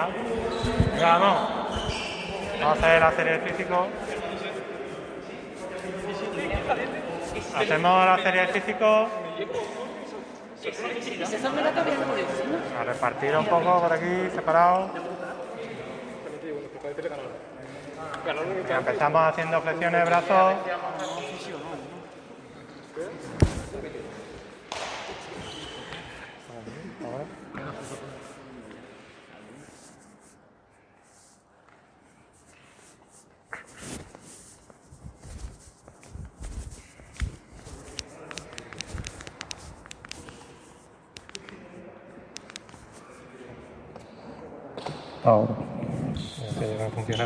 Vamos. Vamos a hacer la serie de físico. Hacemos la serie de físico. A repartir un poco por aquí, separados. Empezamos haciendo flexiones de brazos. Ahora. No sé cómo funciona.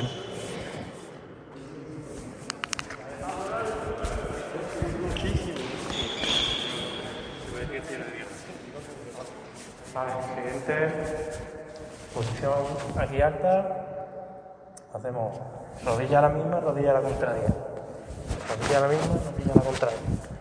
Vale, siguiente posición aquí alta. Hacemos rodilla a la misma, rodilla a la contraria. Rodilla a la misma, rodilla a la contraria.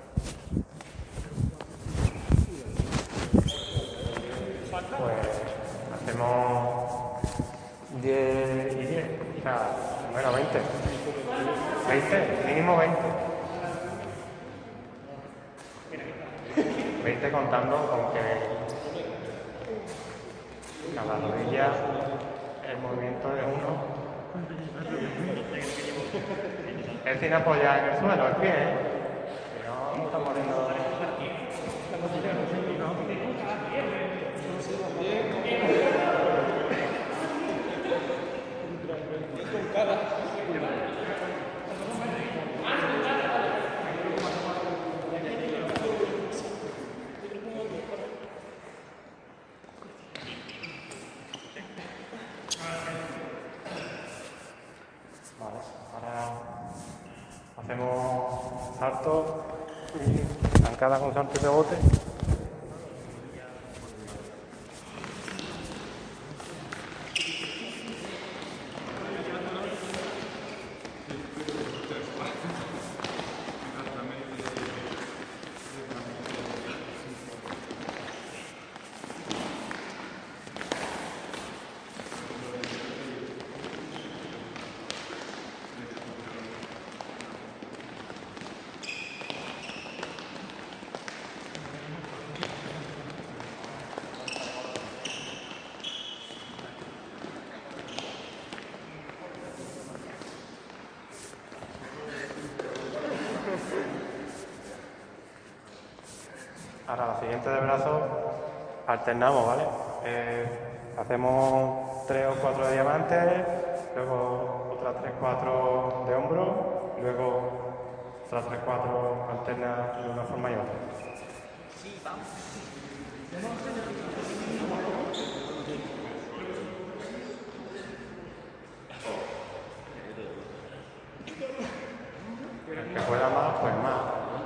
Pues hacemos 10 y 10, o sea, bueno, 20. 20, mínimo 20. 20 contando con que cada rodilla, el movimiento de uno. Es sin apoyar en el suelo, el pie, ¿eh? Si no, no estamos muriendo. Vale, ahora hacemos salto y zancada con salto y rebote. Ahora la siguiente de brazos alternamos, ¿vale? Hacemos 3 o 4 de diamantes, luego otras 3 o 4 de hombro, luego otras 3 o 4 alternas de una forma y otra. El que pueda más, pues más.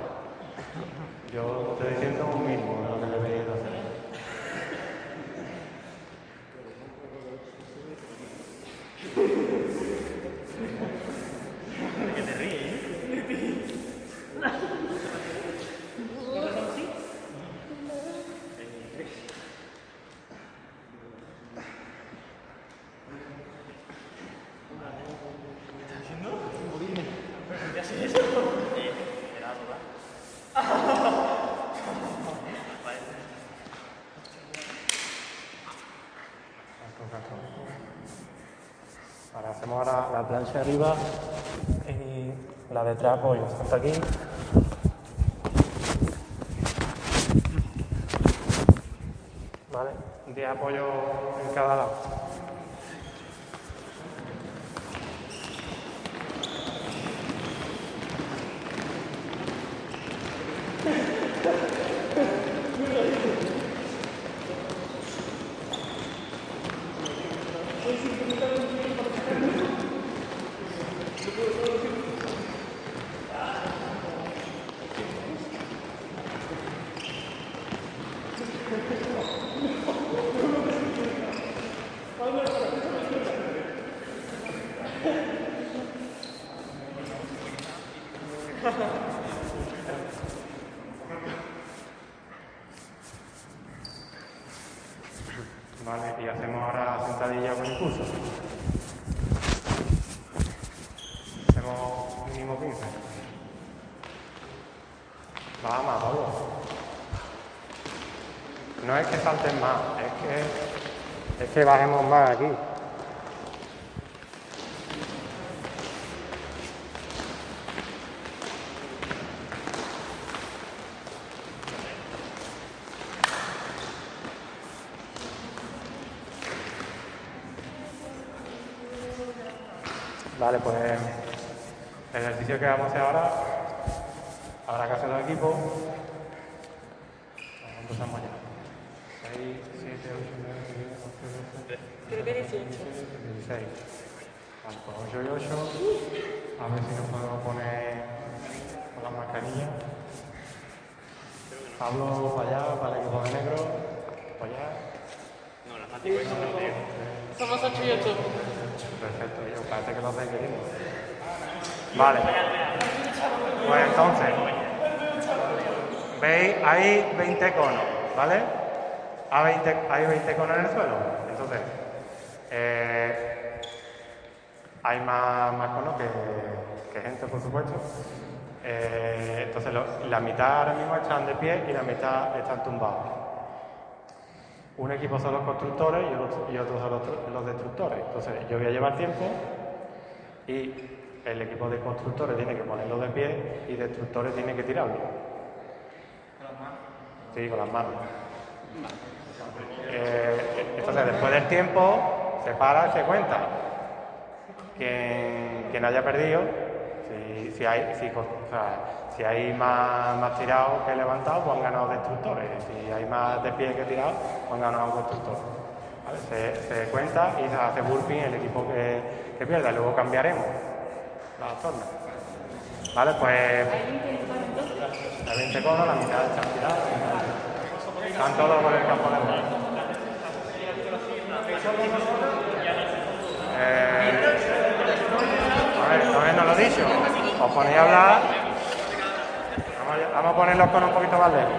Yo estoy diciendo un mínimo de lo que debería hacer. ¿Qué te ríes? ¿Estás haciendo? ¿Qué haces eso? Ahora hacemos la plancha arriba y la de atrás apoyo hasta aquí. Vale, 10 apoyos en cada lado. Vale, y hacemos ahora sentadilla con impulso. Hacemos mínimo 15. Va más, Pablo. No es que salten más, es que bajemos más aquí. Vale, pues el ejercicio que vamos a hacer ahora, habrá que hacerlo en equipo. Empezamos ya. 6, 7, 8, 9, 10, 11, 12. Creo que 18. 16. Vale, pues 8 y 8. A ver si nos podemos poner con la mascarilla. Pablo para allá, para el equipo de negro. Para allá. No, la fácil es no negro. Somos 8 y 8. Perfecto, yo parece que lo hacéis queriendo. Vale. Pues entonces, veis, hay 20 conos, ¿vale? Hay 20 conos en el suelo. Entonces, hay más conos que gente, por supuesto. Entonces, la mitad ahora mismo están de pie y la mitad están tumbados. Un equipo son los constructores y otros son los destructores. Entonces, yo voy a llevar tiempo y el equipo de constructores tiene que ponerlo de pie y destructores tiene que tirarlo. ¿Con las manos? Sí, con las manos. Entonces, después del tiempo, se para y se cuenta. Quien haya perdido, si hay más tirados que levantados, pues han ganado destructores. Si hay más de pie que tirados, pues han ganado constructores. ¿Vale? Se cuenta y se hace burping el equipo que pierda. Luego cambiaremos las tornas. ¿Vale? Pues hay 20 conos, la mitad están tirados. Están todos por el campo de juego. Todavía no lo he dicho. Os ponéis a hablar. Vamos a poner los conos un poquito más lejos.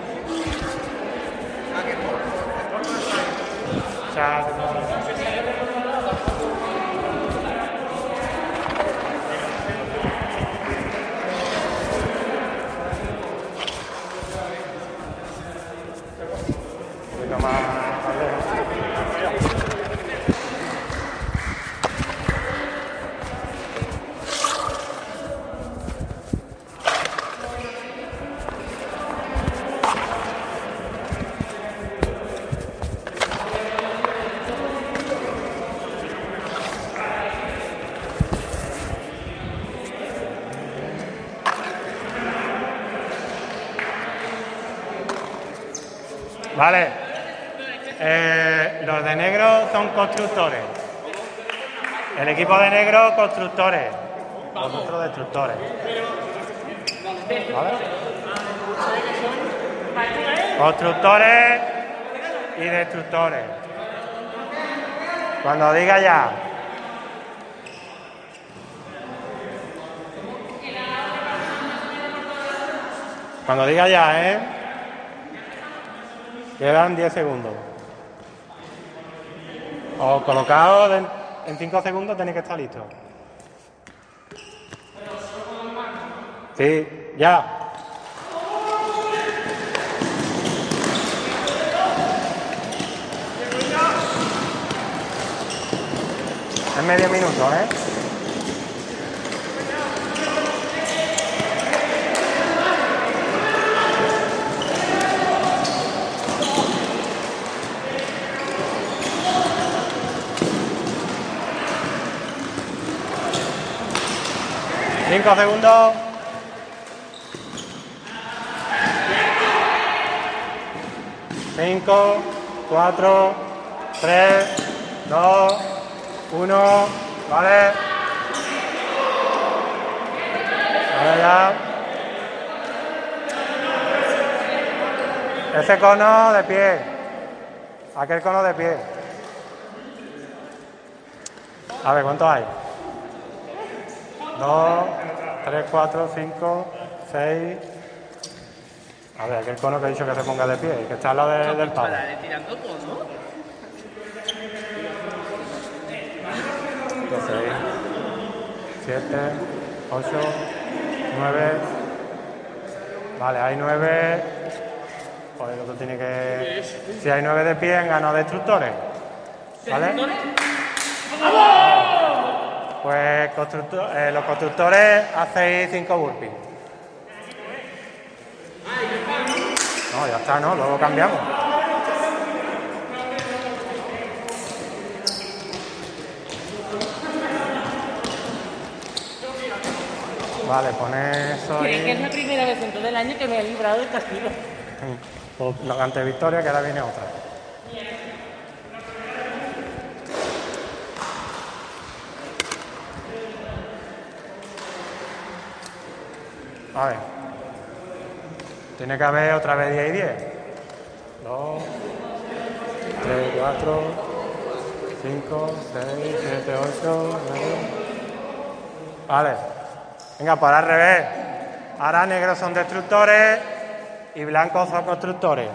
Un poquito más lejos. Vale. Los de negro son constructores. El equipo de negro, constructores. Vosotros, destructores. ¿Vale? Constructores y destructores. Cuando diga ya. Cuando diga ya, ¿eh? Quedan 10 segundos. Os colocaos en 5 segundos, tenéis que estar listos. Sí, ya. Es medio minuto, ¿eh? Cinco segundos. 5, 4, 3, 2, 1, ¿vale? Vale, ya. Ese cono de pie. Aquel cono de pie. A ver, ¿cuántos hay? 2, 3, 4, 5, 6. A ver, aquel cono que he dicho que se ponga de pie, que está al lado del palo. Tirando todo. 5, 6, 7, 8, 9. Vale, hay 9. Pues el otro tiene que... Si hay 9 de pie, han ganado destructores. ¿Vale? Pues los constructores hacéis 5 burpees. No, ya está, ¿no? Luego cambiamos. Vale, pone eso Creo que es ahí. la primera vez en todo el año que me he librado del castigo. Pues ante victoria, que ahora viene otra. A ver. Tiene que haber otra vez 10 y 10. 2, 3, 4, 5, 6, 7, 8, 9. Vale. Venga, pues ahora al revés. Ahora negros son destructores y blancos son constructores.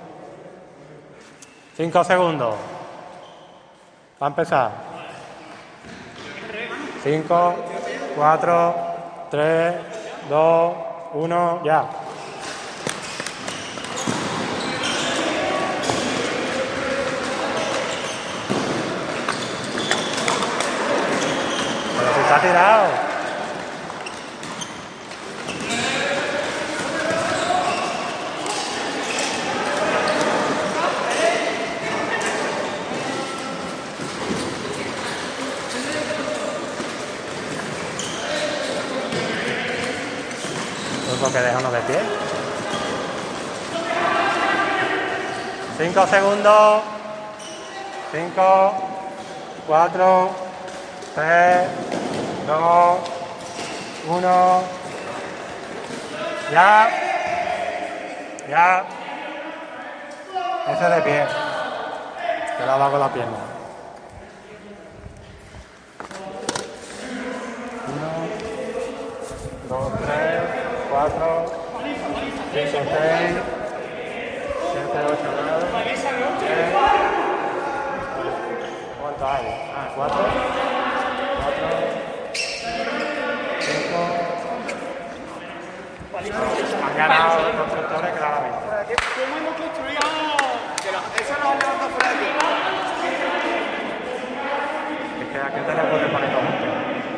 5 segundos. Va a empezar. 5, 4, 3, 2, 1, ya. Pero si está tirado. Lo que deja uno de pie. 5 segundos. 5, 4, 3, 2, 1. Ya. Ya. Ese de pie. Que lo hago con la pierna. 1, 2, 3, 4, 5, 6, 7, 8, 9, 10. ¿Cuánto hay? 4, 5. Han ganado los constructores claramente. ¿Cómo hemos construido? Eso nos han levantado fuera de tiempo. Es que aquí te le puedes poner todo junto.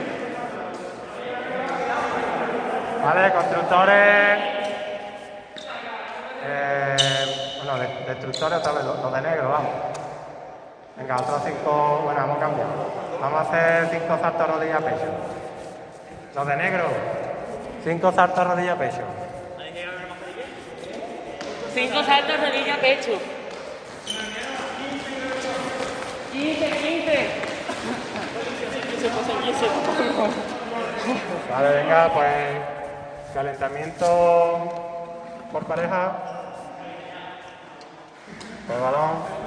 Vale, constructores. Bueno, destructores otra vez, los de negro, vamos. Venga, otros 5. Bueno, vamos a cambiar. Vamos a hacer 5 saltos rodilla pecho. Los de negro. 5 saltos rodilla pecho. 5 saltos, rodilla, pecho. 15, 15. Vale, venga, pues calentamiento por pareja. Por balón.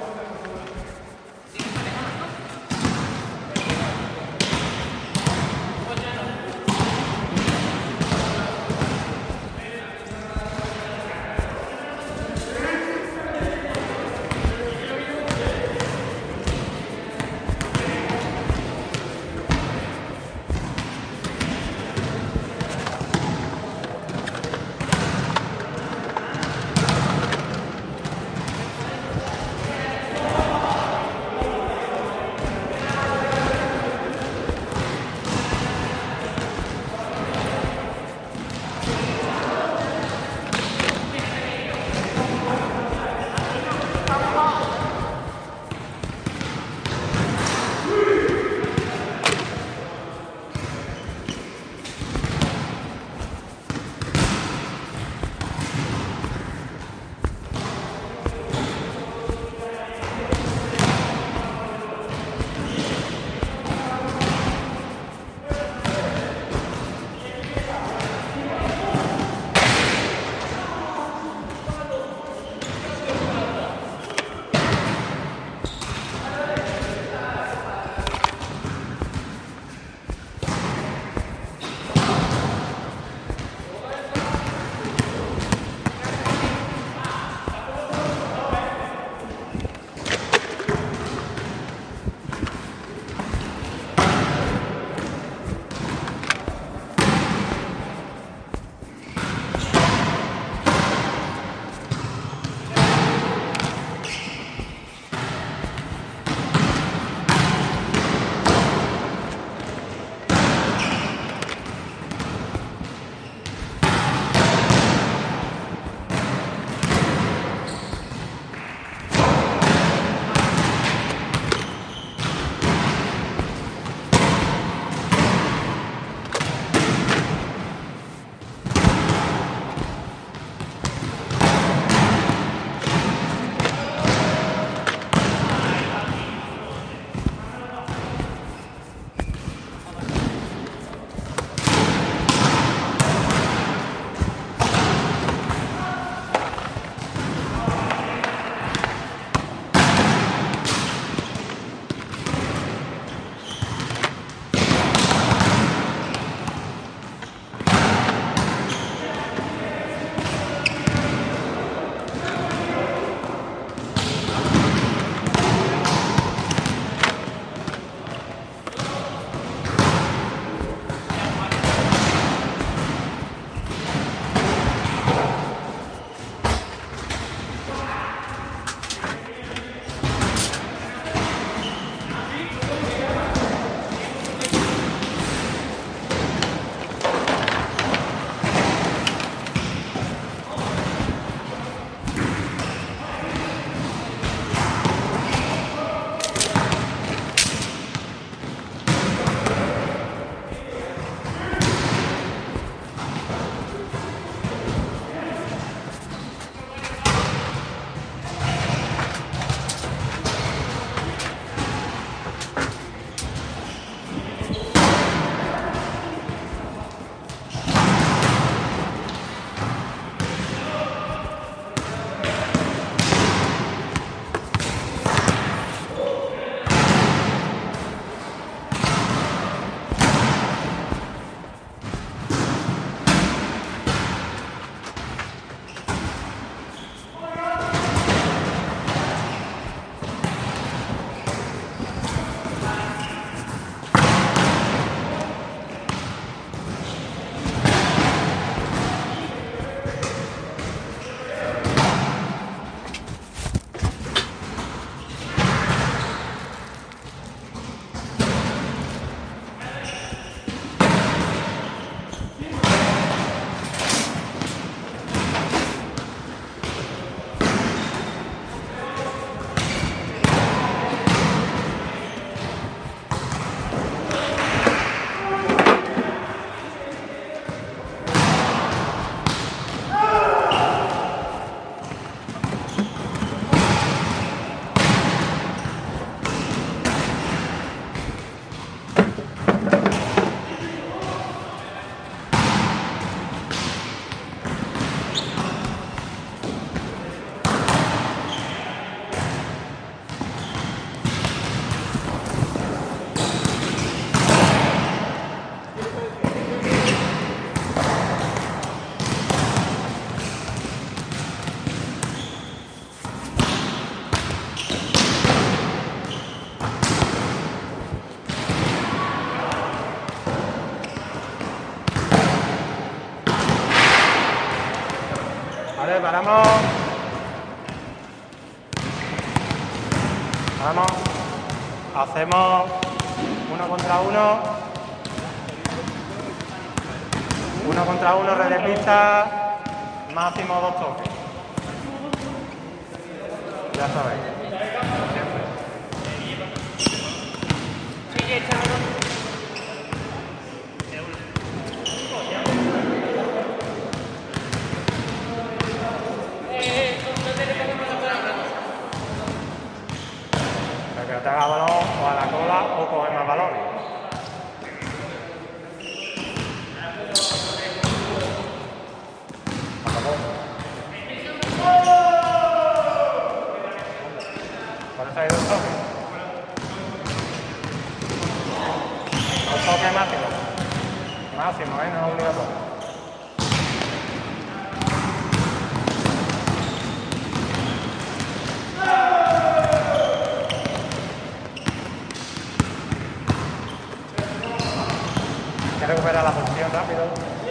Vale, paramos. Vamos. Hacemos 1 contra 1. 1 contra 1, red de pista. Máximo 2 toques. Ya sabéis. Sigue, échamelo. Para que no te haga balón o a la cola o coger más balones. ¿Cuál es ahí 2 toques? 2 toques máximo. Máximo, no es obligatorio. Hay que recuperar la posición rápido.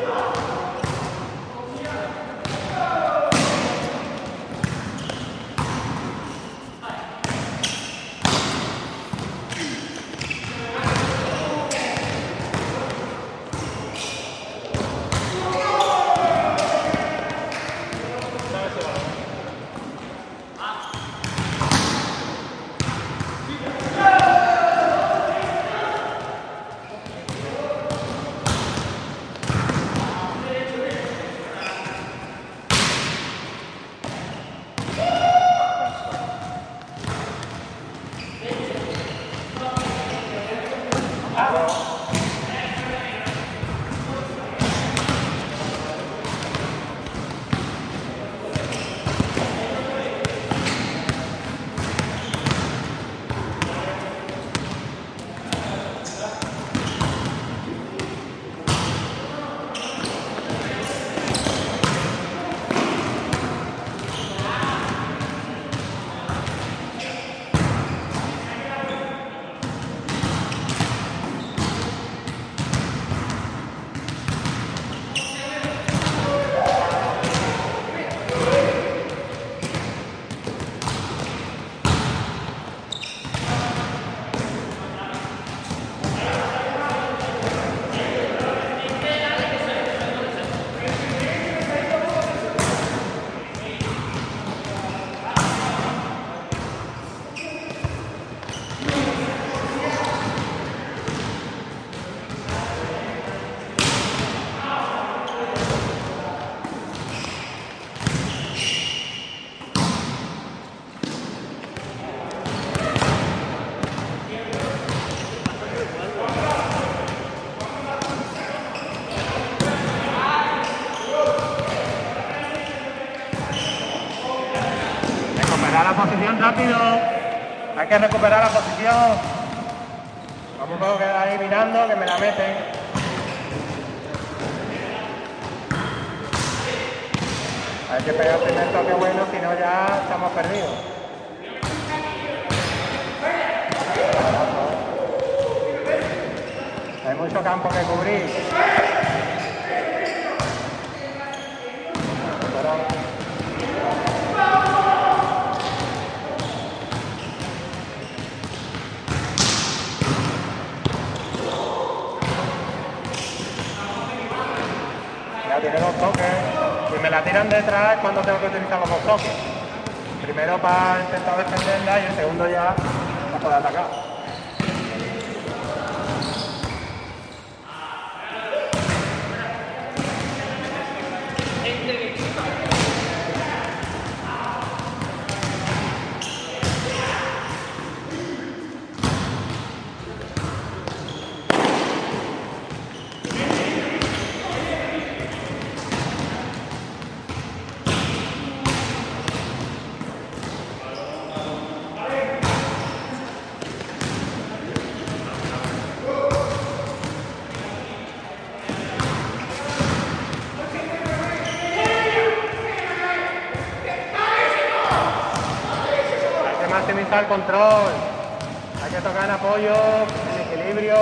Recuperar la posición rápido. Hay que recuperar la posición. No me puedo quedar ahí mirando que me la meten. Hay que pegar el primer toque bueno, si no ya estamos perdidos. Hay mucho campo que cubrir. Ya tiene 2 toques. Si me la tiran detrás es cuando tengo que utilizar los 2 toques. Primero para intentar defenderla y el segundo ya para poder atacar. Maximizar el control, hay que tocar en apoyo, en equilibrio.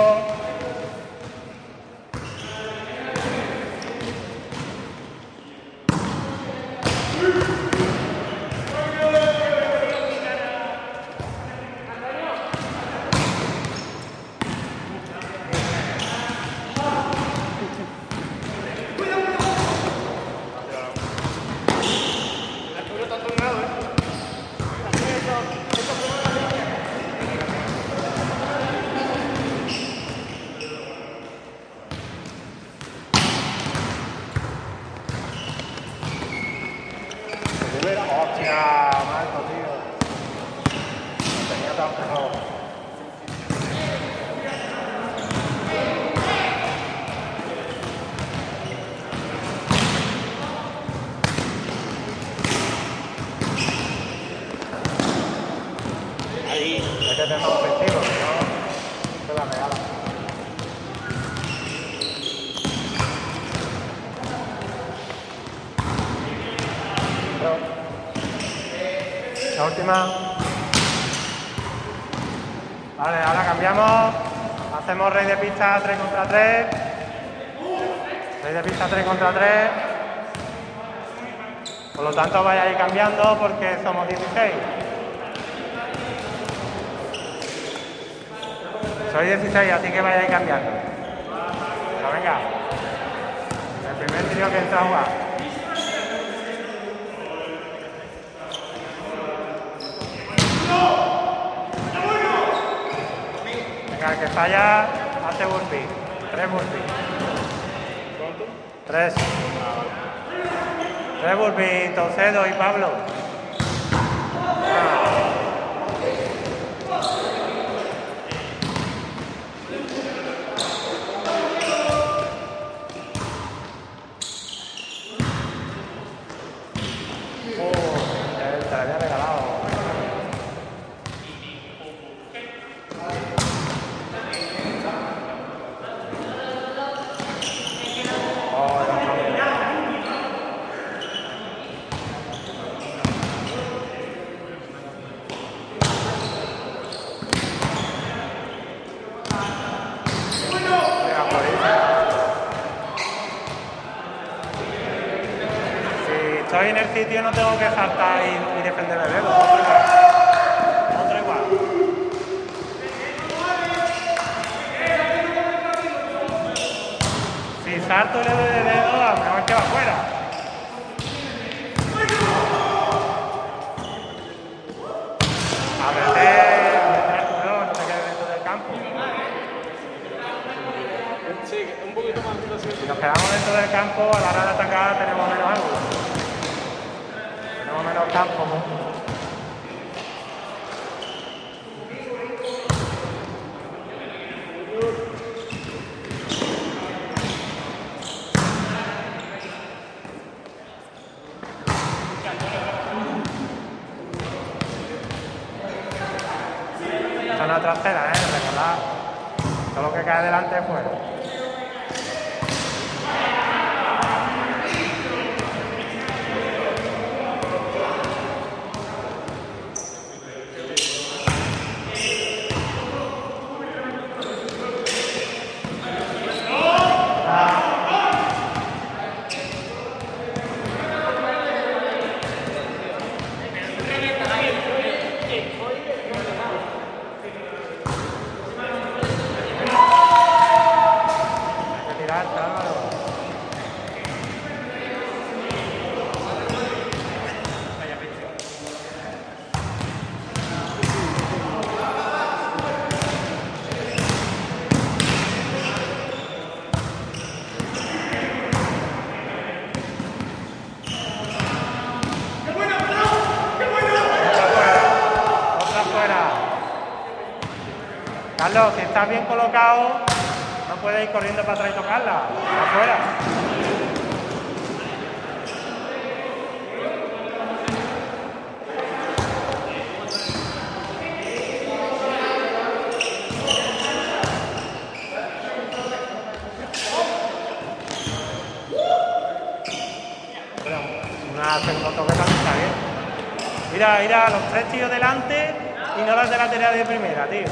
Hostia, Marco, tío. Lo tenía tan feo. Ahí. Hay que tener más ofensivo, si no se la regala. La última. Vale, ahora cambiamos. Hacemos rey de pista 3 contra 3. Rey de pista 3 contra 3. Por lo tanto, vais a ir cambiando porque somos 16. Soy 16, así que vais a ir cambiando. Pero venga. El primer tiro que entra a jugar. Venga, el que falla hace burpee. 3 burpees. ¿Cuánto? 3. 3 burpees, Tocedo y Pablo. Te la había regalado. Si estoy en el sitio no tengo que saltar y defender el dedo. Otro igual. Si salto y le doy de dedo, a lo mejor que va afuera. Ábrete el turón, no te quedes dentro del campo. Sí, un poquito más. Si nos quedamos dentro del campo, a la hora de atacar tenemos menos ángulo. Tenemos menos campo, ¿no? Zona trasera, recordad. Todo lo que cae delante es fuera. Carlos, si estás bien colocado, no puedes ir corriendo para atrás y tocarla. Afuera. Una segunda toque también está bien. Mira, los 3 tíos delante y no las de lateral de primera, tío.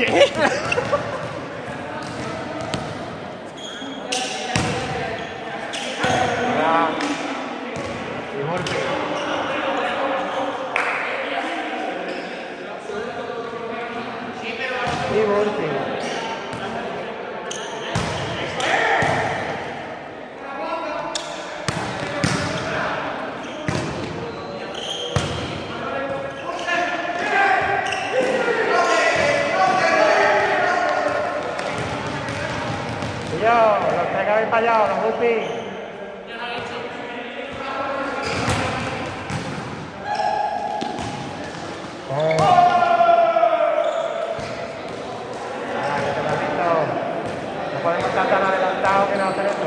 ¿Qué? Y golpe. Y golpe. Los tres que habéis fallado, los golpes. No podemos estar tan adelantados que no hacer esto.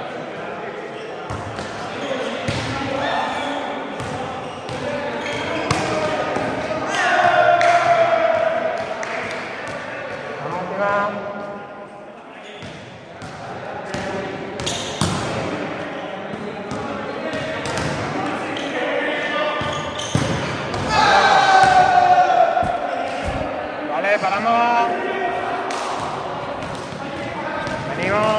Vamos, última. Paramos. Venimos.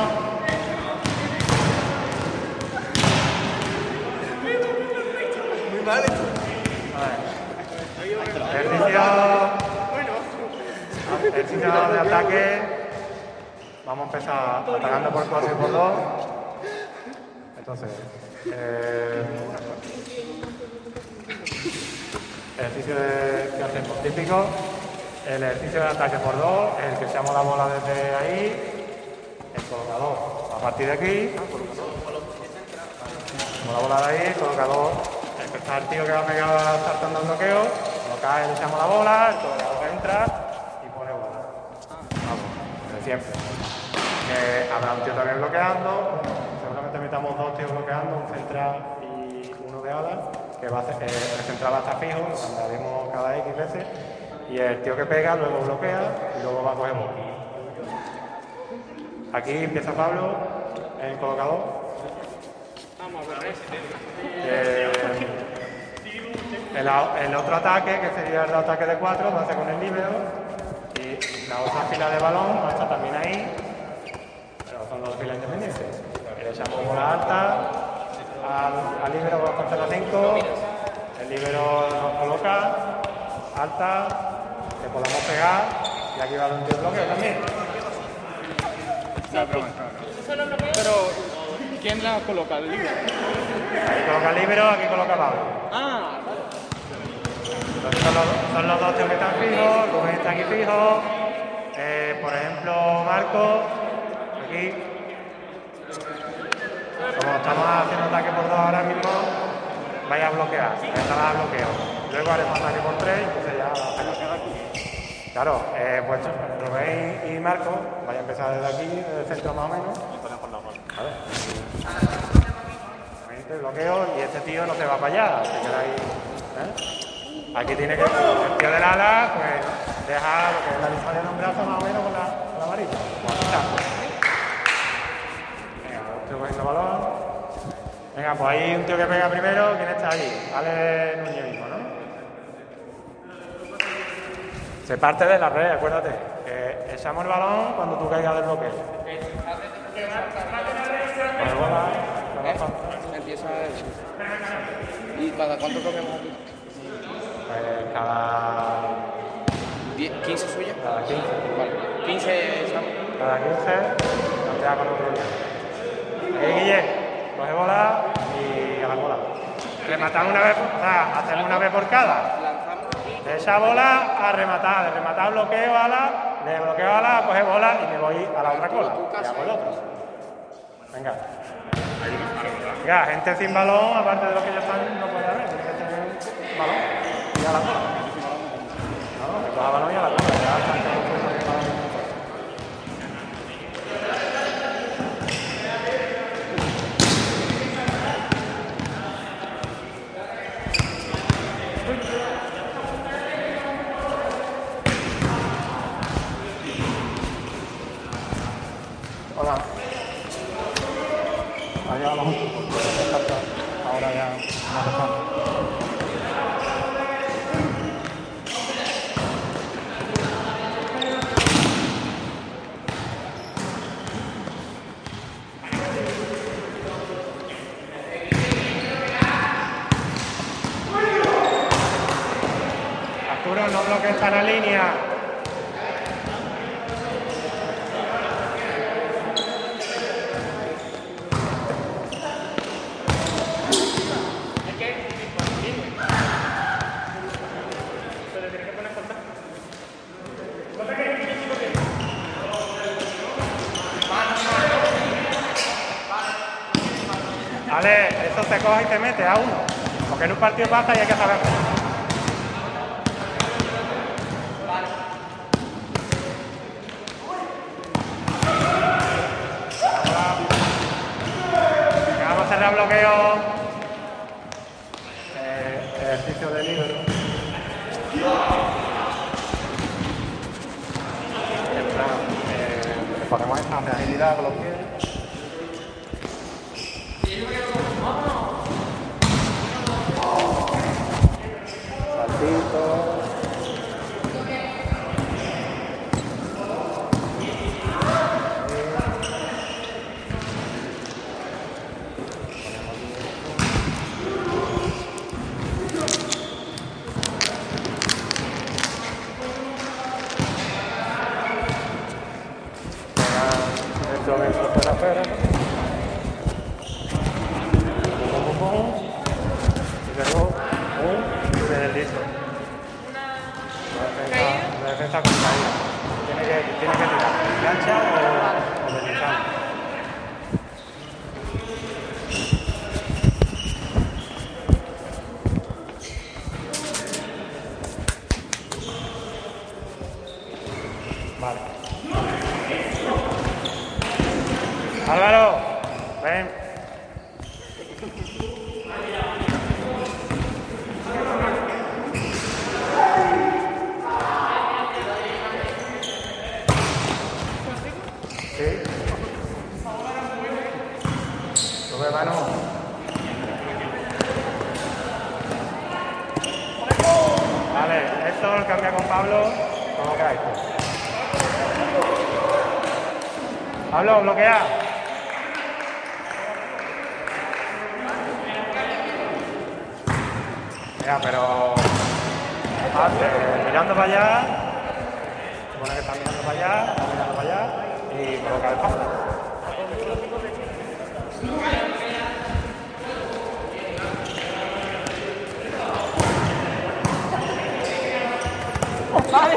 Muy mal esto. Ejercicio de ataque. Vamos a empezar atacando por 4 y por 2. Entonces, ejercicio que hacemos típico. El ejercicio de ataque por 2, el que echamos la bola desde ahí, el colocador a partir de aquí, echamos la bola de ahí, el colocador, el tío que va a pegar saltando el bloqueo, lo cae, le echamos la bola, el colocador entra y pone bola. Vamos, de siempre. Habrá un tío también bloqueando, seguramente metamos 2 tíos bloqueando, un central y uno de ala, que va a hacer, el central va a estar fijo, lo cambiaremos cada X veces. Y el tío que pega luego bloquea y luego va a coger bola. Aquí empieza Pablo, el colocador. El otro ataque, que sería el ataque de 4, va a ser con el líbero. Y la otra fila de balón va a estar también ahí. Pero son 2 filas independientes. Le echamos bola alta al líbero va a contar la 5. El líbero nos coloca alta. Que podamos pegar y aquí va un tío bloqueo también. Pero, ¿quién la coloca el libro? Aquí coloca el líbero, aquí coloca Pablo. Ah, vale. Entonces son los 2 tíos que están fijos, Rubén está aquí fijo. Por ejemplo, Marco, aquí. Como estamos haciendo ataque por 2 ahora mismo, vais a bloquear, estará a bloqueo. Luego haremos ataque por 3 y entonces ya claro, pues Rubén y Marco, vais a empezar desde aquí, desde el centro más o menos. A ver. Bloqueo y este tío no se va para allá, se queda ahí. Aquí tiene que, el tío del ala, pues deja lo que es la distancia de un brazo más o menos con la varilla. Venga, estoy cogiendo el balón. Venga, pues hay un tío que pega primero, ¿quién está ahí? Ale Núñez mismo, ¿no? Se parte de la red, acuérdate. Echamos el balón cuando tú caigas del bloqueo. Empieza ¿Y cada cuánto comemos aquí? Cada 15 suyas. Cada 15. Vale. 15 echamos. Cada 15 nos queda con otro día. Guille, coge bola y a la bola. Rematamos una vez, o sea, hacemos una vez por cada. De esa bola a rematar, de rematar bloqueo a la, de bloqueo a la, coge bola y me voy a la otra cola. Y hago el otro. Venga. Venga, gente sin balón, aparte de lo que ya están, no puede haber. Tiene que tener balón y a la cola. No, que coja balón y a la cola. Ya están todos puestos en balón. Hola. Allá vamos. Ahora ya no dejamos. Vale, eso se coge y se mete a uno. Porque en un partido pasa y hay que saber. Venga, vamos a cerrar bloqueo. Ejercicio de libero. Ponemos esta de agilidad con los pies. Saltito. Esto dentro de la pera. Y luego desde el listo. La defensa con caída. Tiene que tirar. ¿Plancha o deslizando? Vale. Álvaro, ven. Sí. Sube mano. Vale, esto lo cambia con Pablo. ¿Cómo queda esto? Pablo, bloquea. Ya, pero mirando para allá, supone que está mirando para allá, está mirando para allá y coloca el paso. Vale.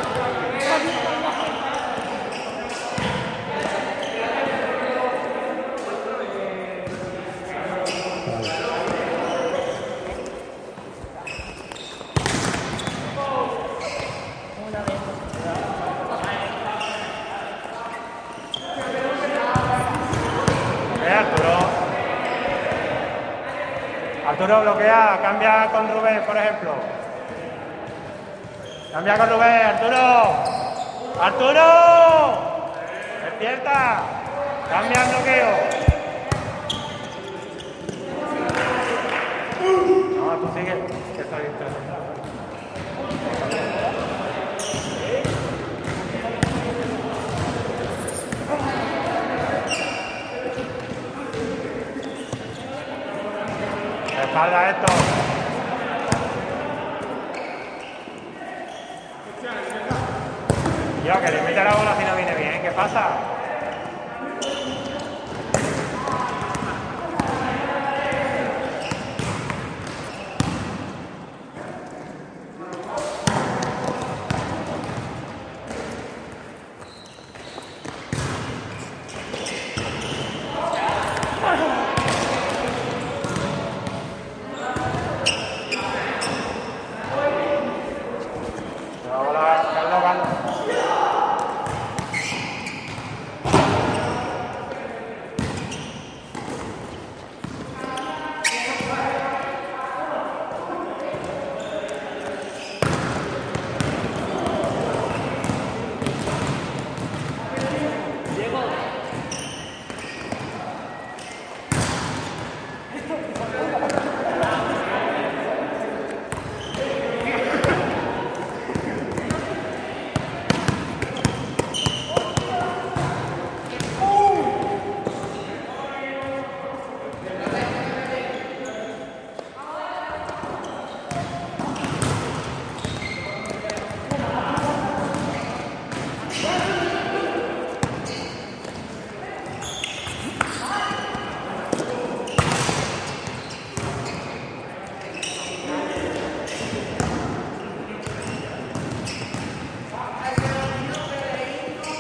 Arturo, bloquea, cambia con Rubén, por ejemplo. Cambia con Rubén, Arturo. ¡Arturo! ¡Despierta! Cambia el bloqueo. No, tú sigue, que estoy interesado. Espalda esto. Yo, que le mete la bola si no viene bien. ¿Qué pasa?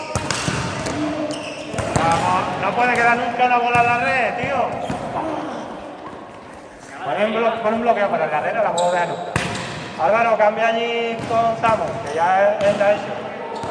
No puede quedar nunca una bola en la red, tío. Pon un bloqueo, pero en la arena la puedo dejar. Álvaro, cambia allí con Samu, que ya él la ha hecho.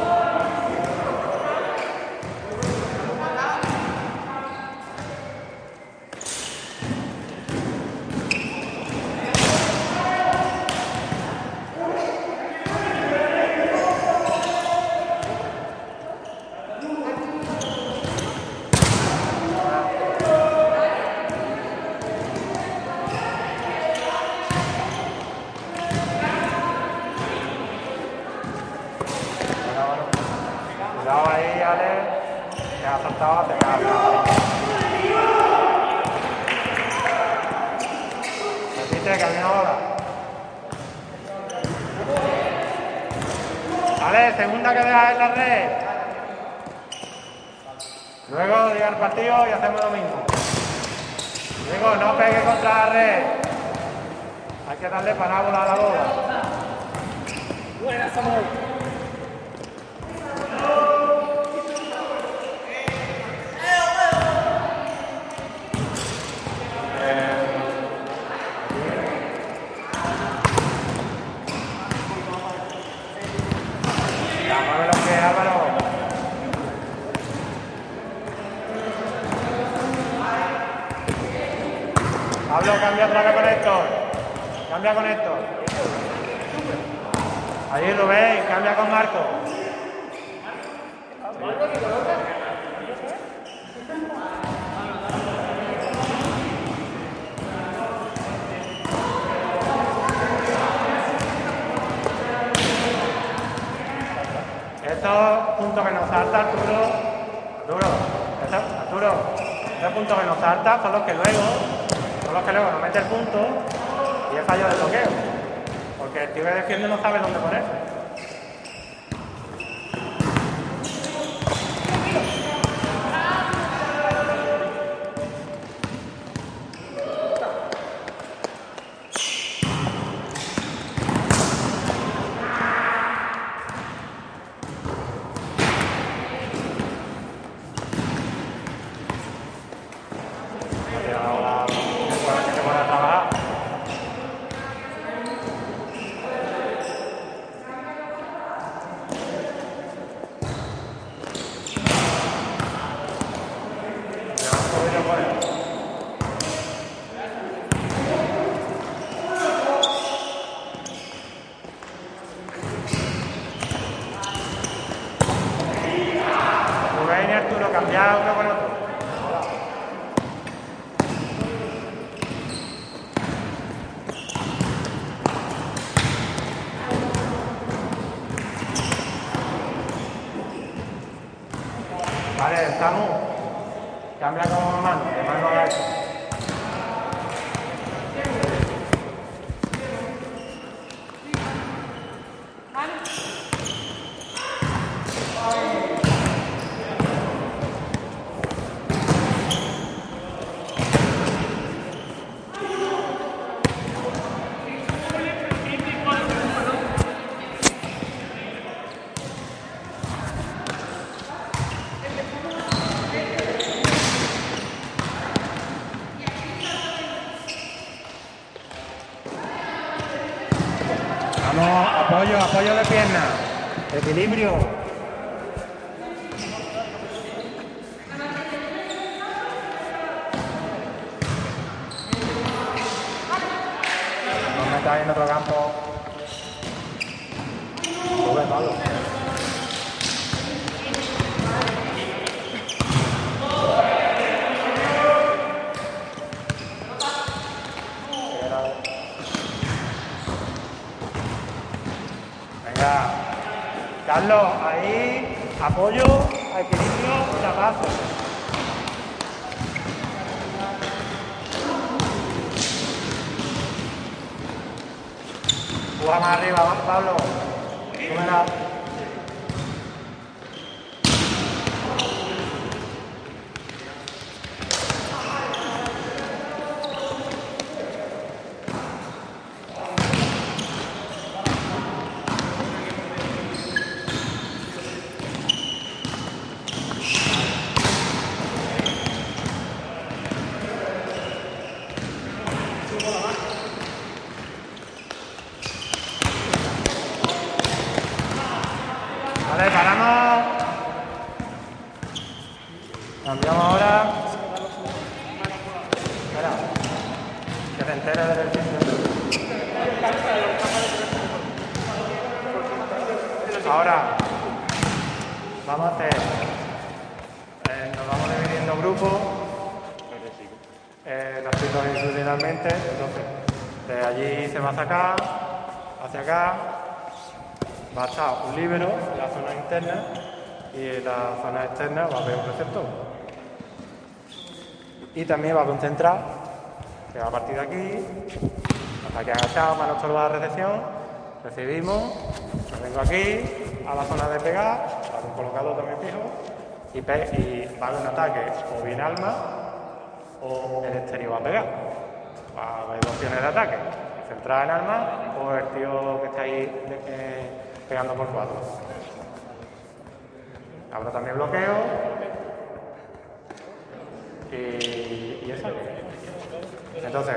Cuidado ahí, Ale, que ha saltado hacia acá. Repite, cambia ahora. Ale, segunda que dejas en la red. Luego llega el partido y hacemos lo mismo. Digo, no pegue contra la red. Hay que darle parábola a la bola. Buena, Samuel. Álvaro. Pablo, cambia otra vez con Héctor. Cambia con Héctor. Ahí Rubén, cambia con Marco. Estos puntos que nos salta Arturo, estos puntos que nos salta son los que luego nos mete el punto y es fallo de bloqueo. Porque el tío que defiende no sabe dónde ponerse. Rubén y Arturo, cambiad uno con otro. Vale, Samu, cambia con mano, de mano a la derecha. Vamos, apoyo de pierna, equilibrio. No metáis en otro campo. Sube, Pablo. Venga, Carlos, ahí, apoyo, equilibrio, chapazo. Juega más arriba, vamos, Pablo. Súbela. Cambiamos ahora. Espera. Que te enteres del ejercicio. Ahora vamos a hacer. Nos vamos dividiendo grupos. Lo explico longitudinalmente. Entonces, de allí se va a sacar hacia acá. Va a estar un líbero en la zona interna y en la zona externa va a haber un receptor. Y también va a haber un central que va a partir de aquí hasta aquí agachado, manos torbadas de recepción. Recibimos, me vengo aquí a la zona de pegar, a un colocado también fijo y va a haber un ataque o bien alma o el exterior va a pegar. Va a haber dos opciones de ataque, central en alma o el tío que está ahí pegando por 4. Habrá también bloqueo y eso. Entonces,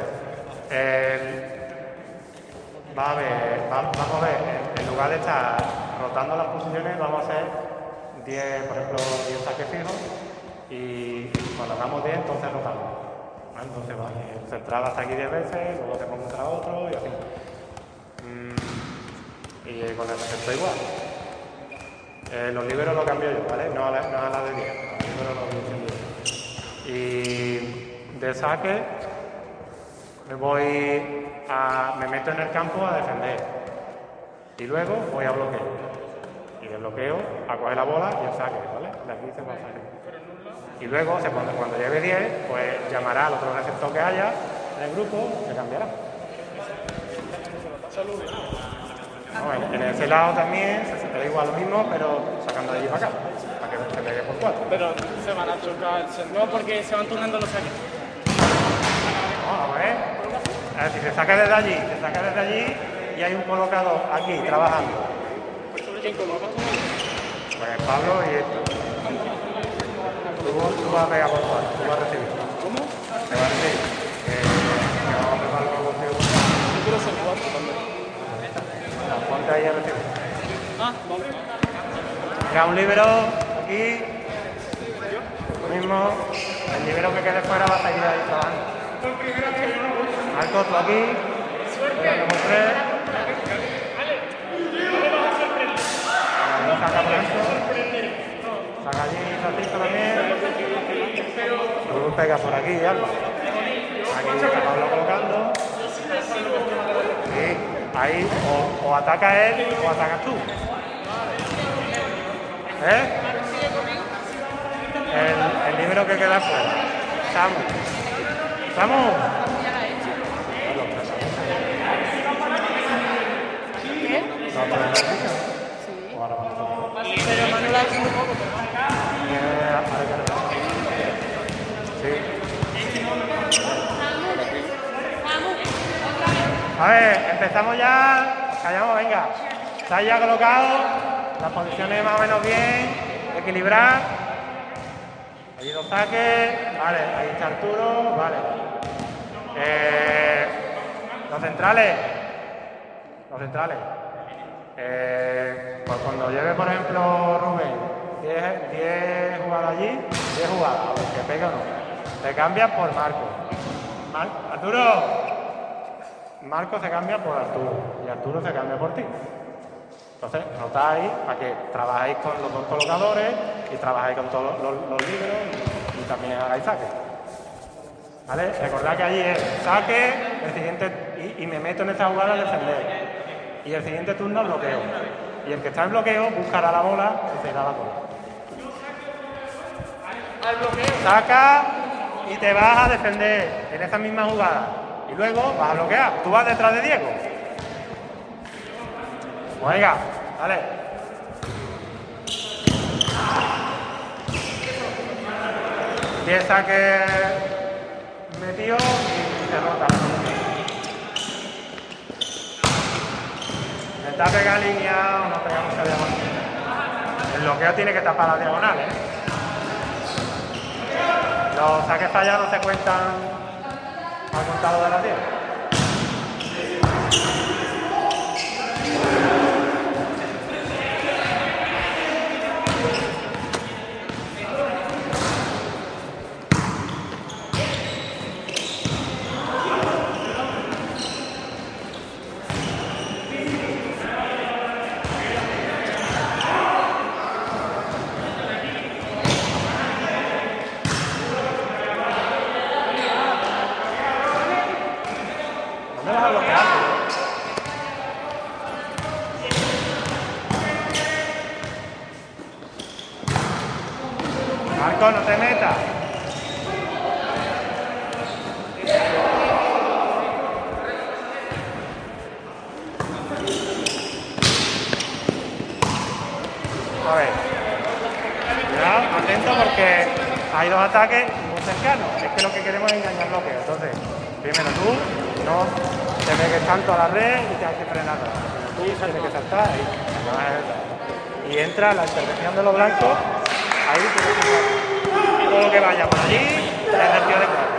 vamos a ver, en lugar de estar rotando las posiciones, vamos a hacer 10, por ejemplo, 10 saques fijos y cuando hagamos 10, entonces rotamos. ¿Vale? Entonces, el central hasta aquí 10 veces, luego te pongo contra otro y así. Y con el receptor igual. Los liberos lo cambio yo, ¿vale? No a la de 10. Los liberos lo cambio yo. Y de saque me meto en el campo a defender. Y luego voy a bloqueo. Y de bloqueo a coger la bola y el saque, ¿vale? De aquí se va a saque. Y luego, cuando lleve 10, pues llamará al otro receptor que haya en el grupo, se cambiará. No, en ese lado también se da igual lo mismo, pero sacando de allí para acá, para que se pegue por 4. Pero se van a chocar, no, porque se van turnando los saques. No, a ver. A ver, si se saca desde allí y hay un colocador aquí trabajando. ¿Quién coloca? Pues Pablo y esto. Tú vas a pegar por 4, tú vas a recibir. ¿Cómo? Te vas a recibir. Que vamos a preparar algo contigo. Yo quiero ser 4 también. Ponte ahí a recibir. Ah, vale. Mira, un libero aquí. Lo mismo. El libero que quede fuera va a seguir ahí trabajando. Marco, tú aquí. Pegando por 3. Saca por esto. Saca allí, Francisco también. Tú pegas por aquí, Alba. Aquí está Pablo colocando. Sí. Ahí o ataca él o atacas tú. El libro que queda fuera. Samu. ¿Qué? No, pero no dicho. Sí. O ahora vamos a hacer. Pero Manuel ha hecho un poco, A ver, empezamos ya. Callamos, venga. Está ya colocado. Las posiciones más o menos bien. Equilibrar. Allí dos saques. Vale, ahí está Arturo. Vale. Los centrales. Pues cuando lleve, por ejemplo, Rubén, 10 jugadas allí, 10 jugadas, a ver, que pega o no. Te cambias por Marco. Arturo. Marco se cambia por Arturo y Arturo se cambia por ti. Entonces, rotáis para que trabajéis con los dos colocadores y trabajáis con todos los libros y también hagáis saque. ¿Vale? Recordad que allí es saque, el siguiente, y me meto en esa jugada al defender. Y el siguiente turno bloqueo. Y el que está en bloqueo buscará la bola y se irá la bola. Al bloqueo. Saca y te vas a defender en esa misma jugada. Y luego vas a bloquear. Tú vas detrás de Diego. Pues venga, dale. Piensa que metió y se rota. Intenta pegar línea o no pegar mucha diagonal. El bloqueo tiene que tapar la diagonal, ¿eh? Los saques fallados se cuentan al contado de la 10. Marco, no te metas. A ver. Cuidado, atento porque hay dos ataques muy cercanos. Es que lo que queremos es engañar el bloqueo. Entonces, primero tú no te pegues tanto a la red y te hay que frenarlo. Tú tienes que saltar ahí. Y entra la intervención de los blancos. Ahí tienes que entrar. Todo lo que vaya por allí, la energía de cuatro.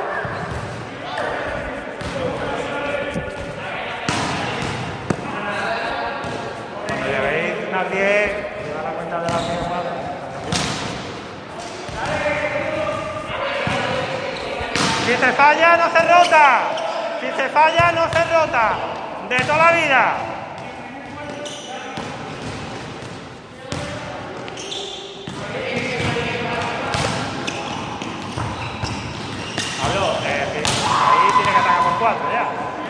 Cuando llevéis unas 10, lleva la cuenta de las 10 cuadras. Si se falla, no se rota. Si se falla, no se rota. De toda la vida. Pablo, ahí tiene que atacar por 4 ya.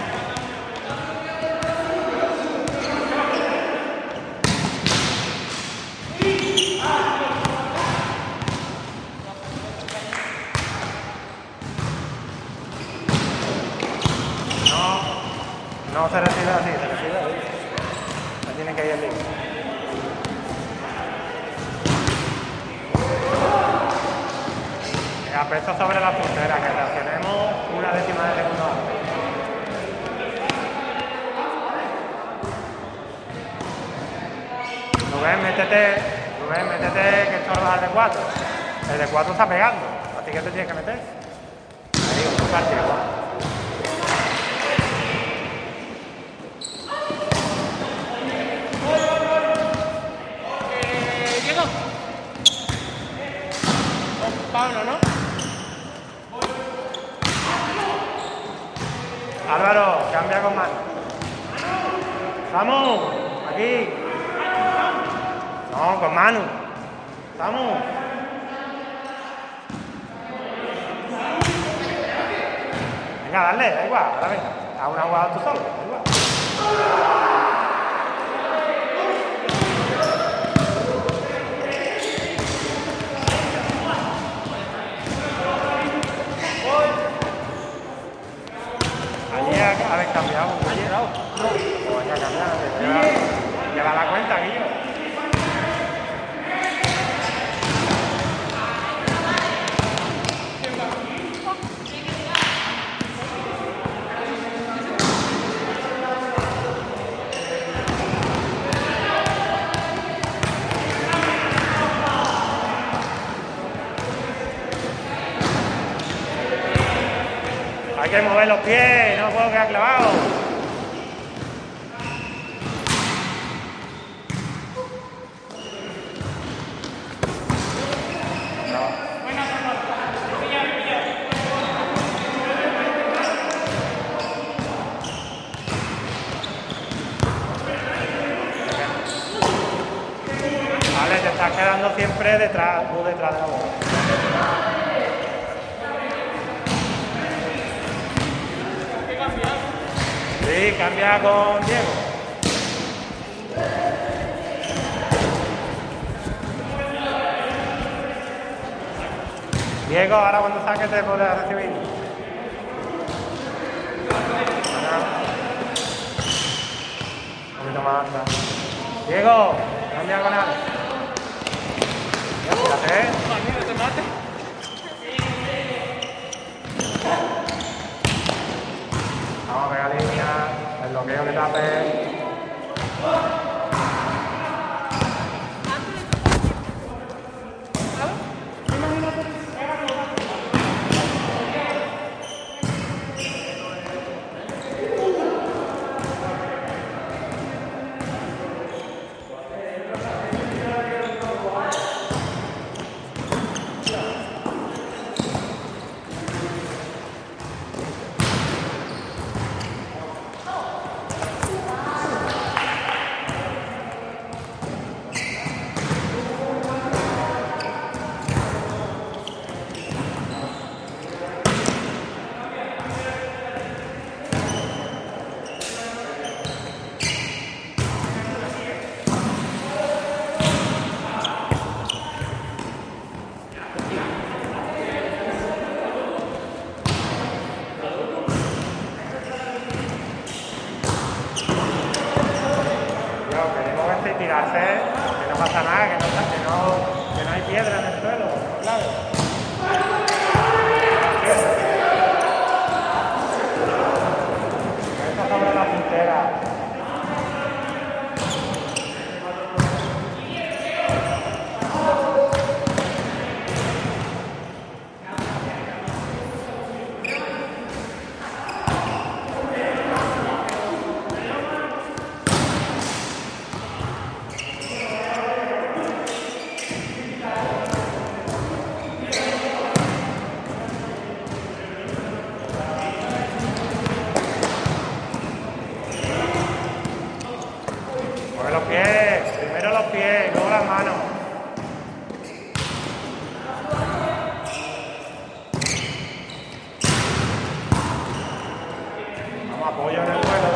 No se recibe así, se recibe ahí. No tiene que ir el límite. Venga, peso sobre la puntera, que reaccionemos una décima de segundo antes. Rubén, métete, que esto va al de 4. El de 4 está pegando, así que te tienes que meter. Ahí, un partido. Diego. Pablo, ¿no? Álvaro, cambia con mano. Vamos, aquí. No, con mano. Vamos. Venga, dale, da igual, ahora venga. A una jugada tú solo, da igual. Habéis cambiado, oye, no. No vaya a cambiar, lleva la cuenta, Guillo. Hay que mover los pies, no puedo quedar clavado. Vale, te estás quedando siempre detrás, muy detrás de la bola. Sí, cambia con Diego. Diego, ahora cuando saques te podrás recibir. Un poquito más atrás. Diego, cambia con Alex. Fíjate. No te mate. Vamos a pegar línea, el bloqueo que tape. piedra en el suelo. Claro. Cabeza sobre la puntera. Mueve los pies, primero los pies, luego las manos. Vamos, apoyo en el suelo.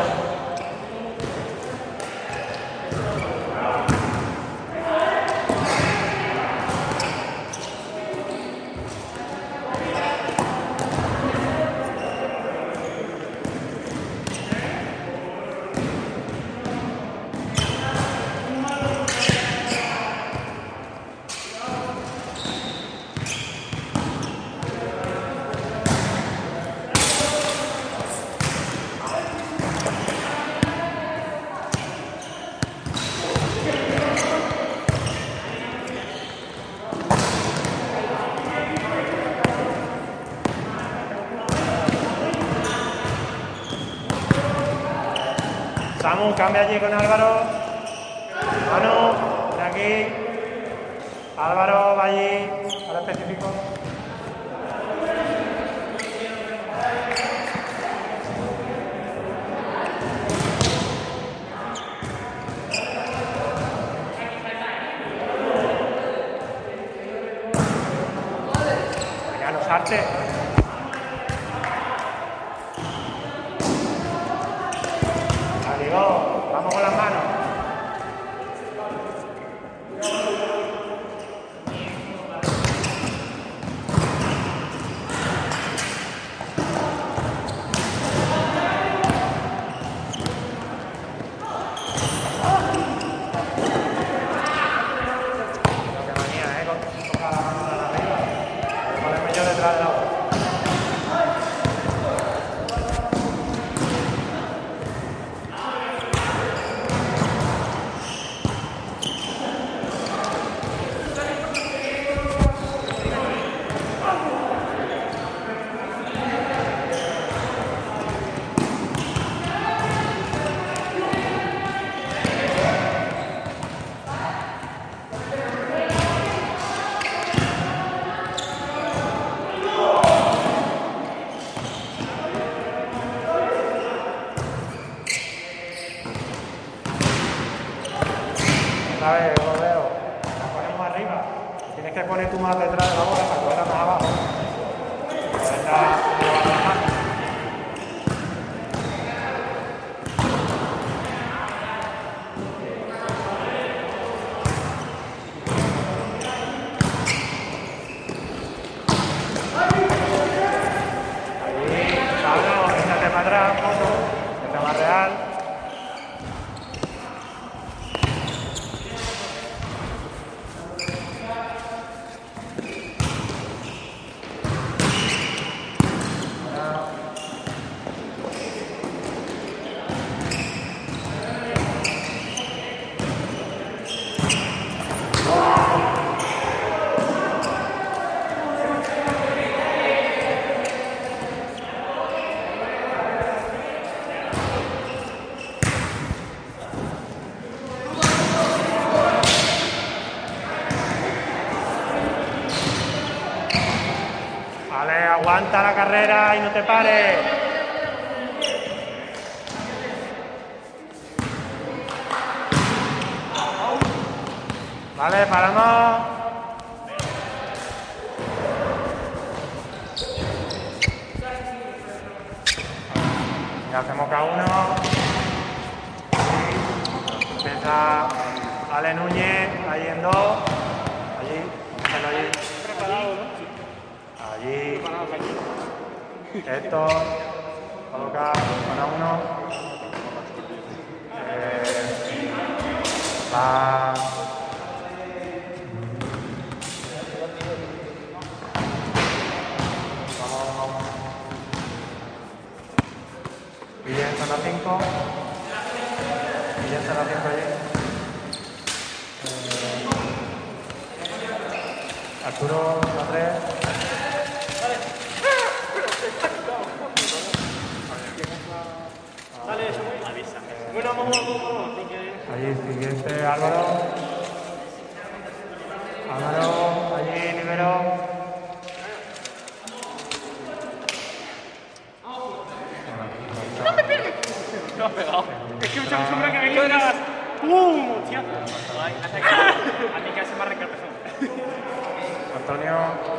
Samu, cambia allí con Álvaro. Manu, ven aquí. Álvaro, va allí. Ahora específico. Venga, los artes. Vamos con las manos. Qué manía, con la mano de arriba. Voy a ponerme yo detrás de la otra. Otra vez, lo veo. La ponemos arriba. Tienes que poner tú más detrás de la bola para cogerla más abajo. Ahí, Pablo, échate para atrás un poco, que está más real. Vale, aguanta la carrera y no te pares. Vale, paramos. Ya hacemos cada uno. Empieza Ale Núñez, ahí en dos. Allí, déjalo allí. Preparado, ¿no? Allí. Preparado aquí. Esto, coloca para uno. Va. Arturo, la 3. Dale, avisa. Bueno, vamos. Allí, siguiente, Álvaro. Álvaro, allí, libero. No has pegado. Es que me acostumbra que me quieras. ¡Pum! Hostia. A mí casi me arranca el pezón. Antonio.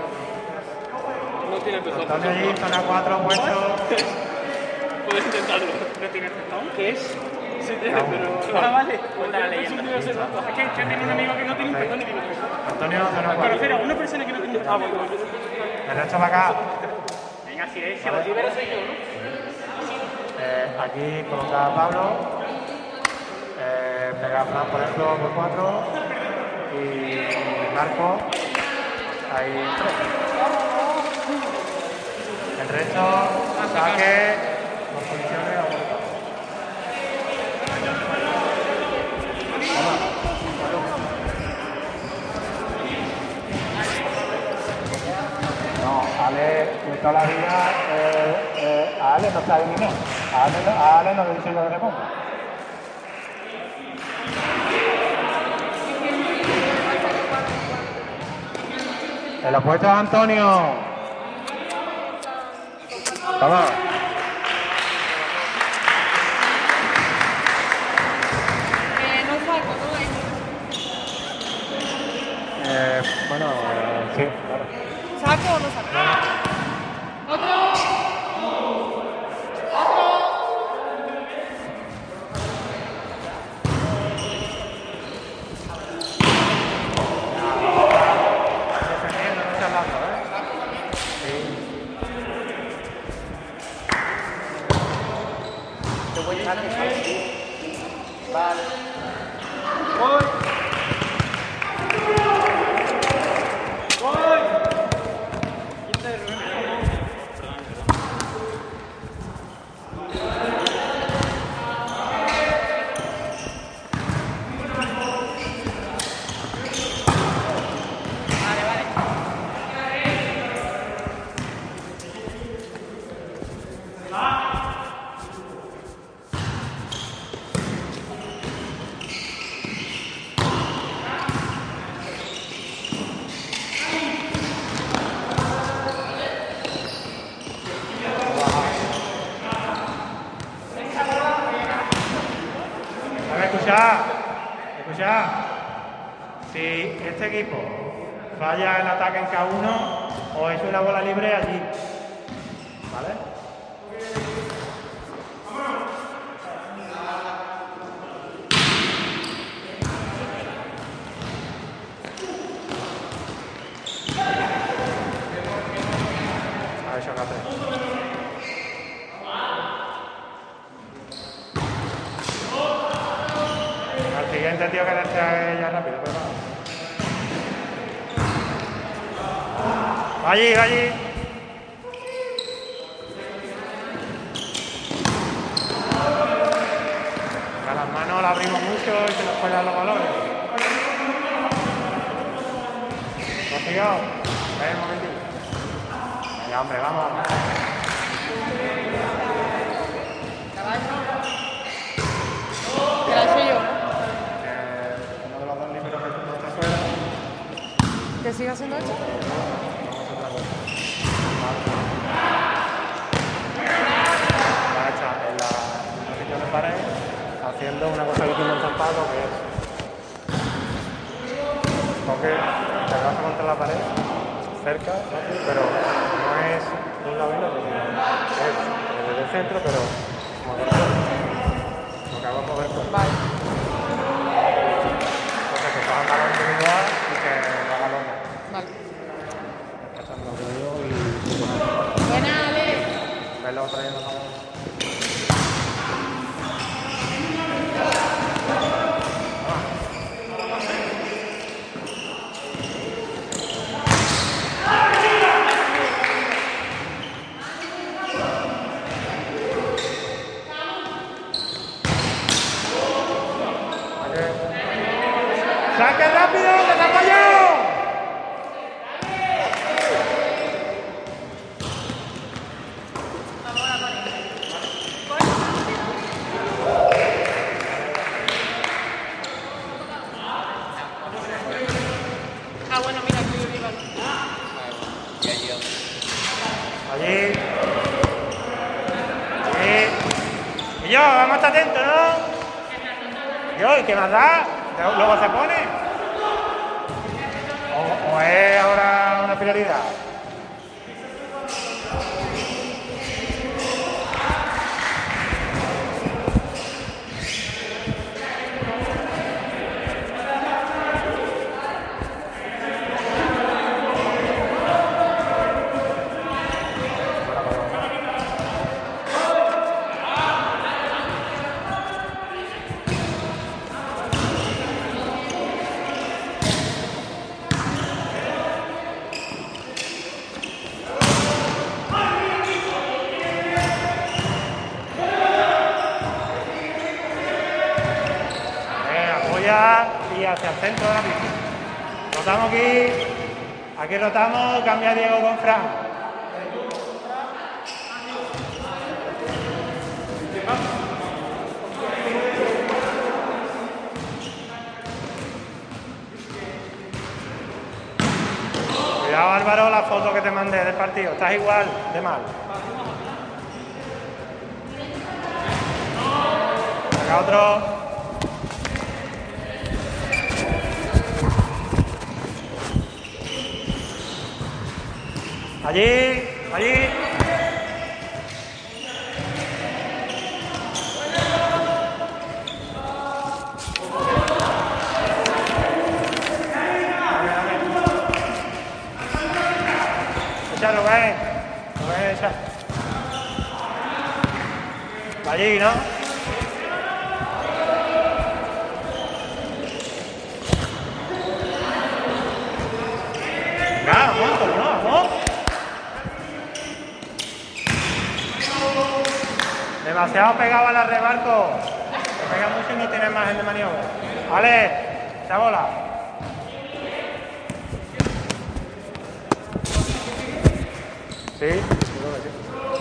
No tiene pezón. Antonio allí, zona 4, puesto. Puedes intentarlo. ¿No tiene pezón? ¿Qué es? Sí tiene, pero... Ah, vale. Cuenta la leyenda. Es que tengo un amigo que no tiene un pezón y digo... Antonio, zona 4. Conocer a una persona que no tiene un pezón. Ah, bueno. Derecho para acá. Venga, así es. Si los liberos soy yo, ¿no? Aquí coloca a Pablo. Pega a Fran, por ejemplo, por 4. Y Marco. Hay 3. El resto, saque, dos posiciones, a vuelta. No, Ale, de toda la vida, a Ale no sabe ni nada. A Ale no le dice lo que le ponga. El opuesto a Antonio. Toma. No saco, ¿no? Bueno, sí, claro. ¿Saco o no saco? ¡Otro! Defendiendo, no está hablando, Sí. Qué buen saque, vale. Escuchad. Si este equipo falla el ataque en K1, os echo una bola libre allí. ¿Vale? Ha hecho una 3. Al siguiente tío que esté ya rápido, pero va. Allí. A las manos la abrimos mucho y se nos cuelgan los valores. Rocío, ven un momentito. Venga, hombre, vamos. Que la he hecho yo, ¿no? Uno de los dos libros que no está fuera. ¿Que siga siendo hecho? Está hecha en la posición de pared, haciendo una cosa que tiene en zapato, que es toque, te vas contra la pared, cerca, fácil, pero no es de un lado y otro, sino es desde el centro, pero como lo que hago es mover todo. Vale. Entonces que coja un balón individual y que lo haga los dos. Vale. Pasando lo que digo y Buena, Ale. verlo trayendo como... ¡Saque rápido! ¡Que se ha fallado! Allí. Y yo, vamos a estar atentos, ¿no? Yo, ¿y qué más da? Luego se pone. ¿O es ahora una prioridad? Y hacia el centro de la pista. Rotamos aquí rotamos, cambia Diego con Fran. Cuidado Álvaro, la foto que te mandé del partido, estás igual de mal. Acá otro. Allí. Echa Rubén, echa. Allí, ¿no? Vamos. Demasiado pegado a la red, Marco. Te pega mucho y no tienes margen de maniobra. Vale, esa bola. Sí, creo que sí.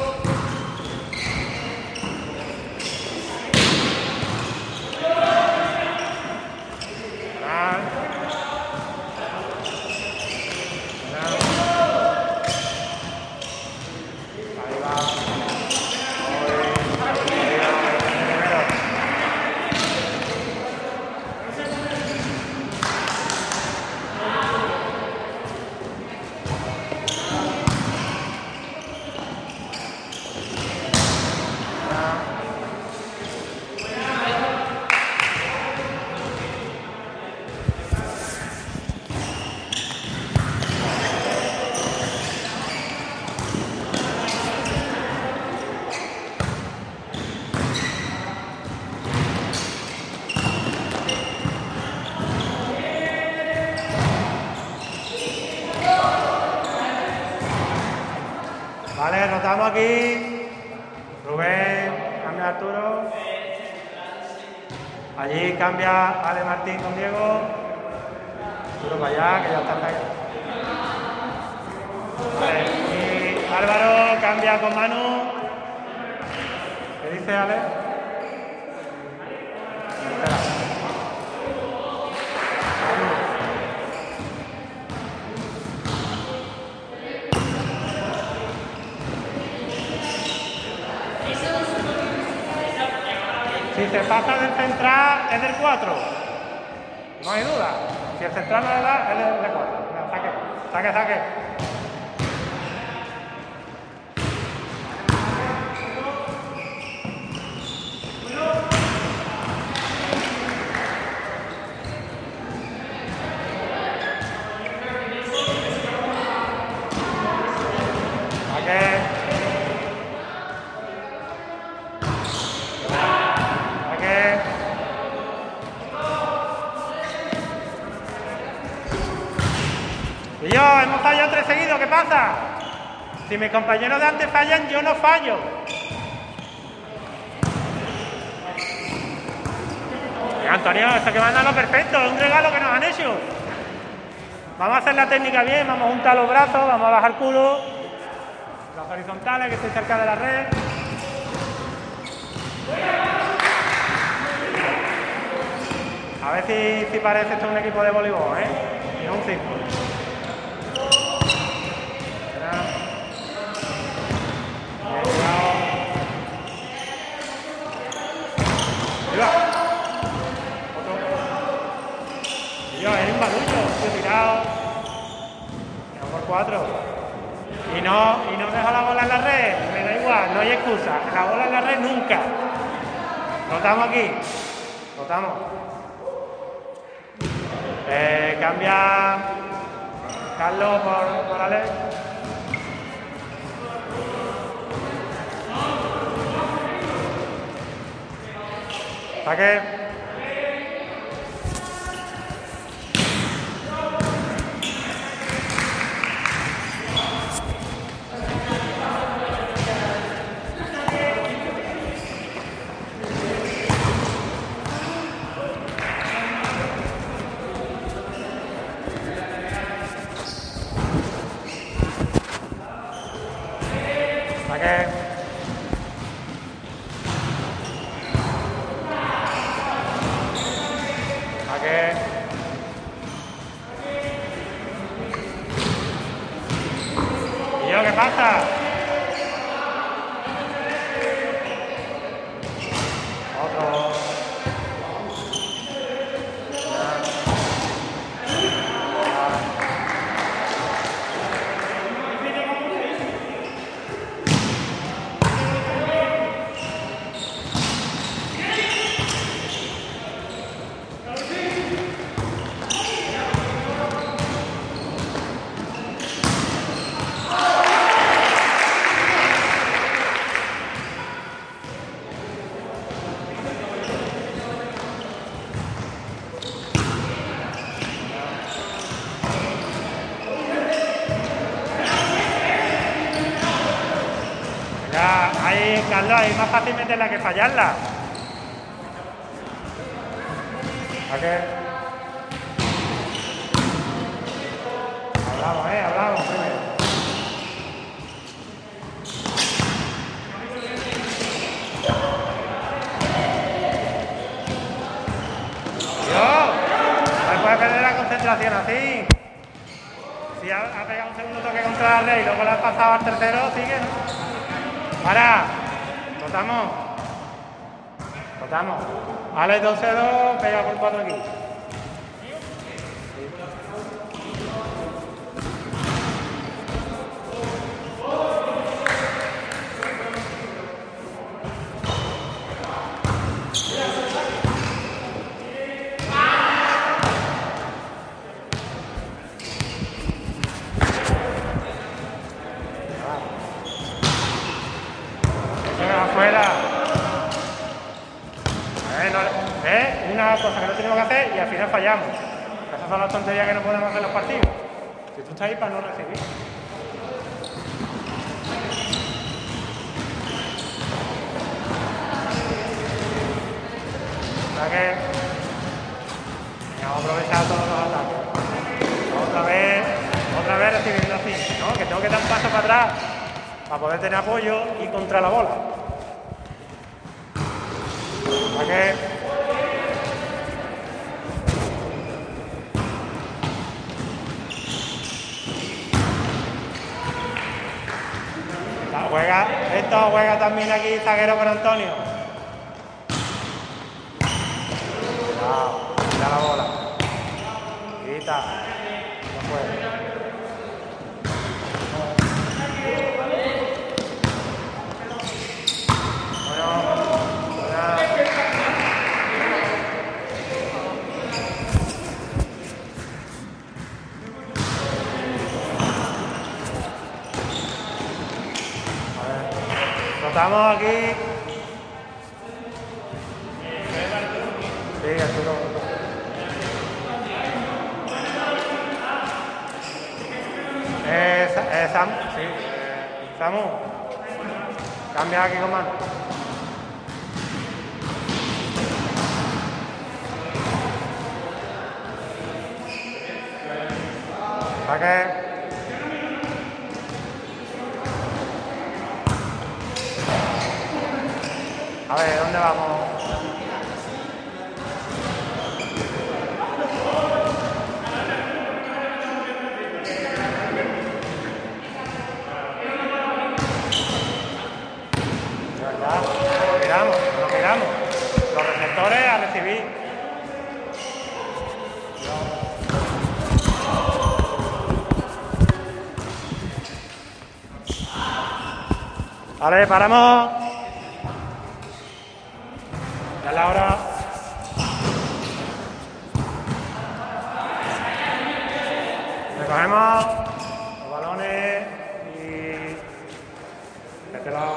Vale, rotamos aquí. Rubén, cambia Arturo. Allí cambia Ale Martín con Diego. Arturo para allá, que ya está ahí. Vale, y Álvaro cambia con Manu. ¿Qué dice Ale? Espera. Si se pasa del central es del 4. No hay duda. Si el central no le da, es del 4. Saque. Y yo, hemos fallado 3 seguidos, ¿qué pasa? Si mis compañeros de antes fallan, yo no fallo. Antonio, esto que manda lo perfecto, es un regalo que nos han hecho. Vamos a hacer la técnica bien, vamos a juntar los brazos, vamos a bajar culo. Las horizontales, que estoy cerca de la red. A ver si parece esto un equipo de voleibol, ¿eh? Y no un círculo. 4. Y no dejo la bola en la red, me da igual, no hay excusa. La bola en la red nunca. Rotamos aquí. Rotamos. Cambia Carlos por Alex. Saque. Saque. ¿Y yo qué pasa? Otro. Ahí, Carlos, ahí más fácil meterla que fallarla. ¿A qué? Hablamos primero. Dios, no puedes perder la concentración así. Si ha pegado un segundo toque contra la red y luego la has pasado al tercero, sigue, ¿no? Para, rotamos. Vale, 12-2, pega por 4 aquí. Afuera. Una cosa que no tenemos que hacer y al final fallamos. Esas son las tonterías que no podemos hacer en los partidos. Si tú estás ahí para no recibir. Vamos a aprovechar todos los ataques. Otra vez recibiendo así, ¿no? Que tengo que dar un paso para atrás para poder tener apoyo y contra la bola. Esto juega también aquí zaguero con Antonio. Quita la bola. Quita. No puede. Estamos aquí. Sí, Arturo. Samu. Cambia aquí con mano. Saque. A ver, ¿dónde vamos? De verdad, nos miramos. Los receptores a recibir. Vale, paramos. Ya es la hora. Recogemos los balones y de este lado.